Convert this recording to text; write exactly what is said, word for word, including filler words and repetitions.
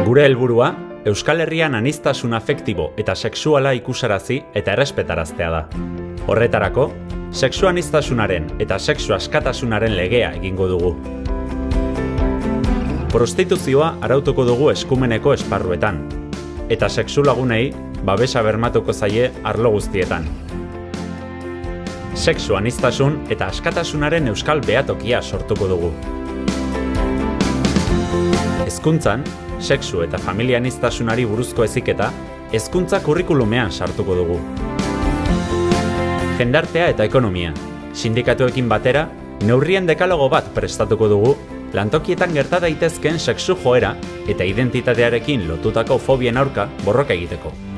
Gure helburua, Euskal Herrian aniztasun afektibo eta sexuala ikusarazi eta errespetaraztea da. Horretarako, sexu aniztasunaren eta sexu askatasunaren legea egingo dugu. Prostituzioa arautuko dugu eskumeneko esparruetan, eta sexu lagunei babesa bermatuko zaie arlo guztietan. Sexu aniztasun eta askatasunaren euskal behatokia sortuko dugu. Hezkuntzan, sexu eta familia aniztasunari buruzko heziketa hezkuntza kurrikulumean sartuko dugu. Jendartea eta ekonomia, sindikatuekin batera, neurrien dekalogo bat prestatuko dugu, lantokietan gerta daitezkeen sexu joera eta identitatearekin lotutako fobien aurka borroka egiteko.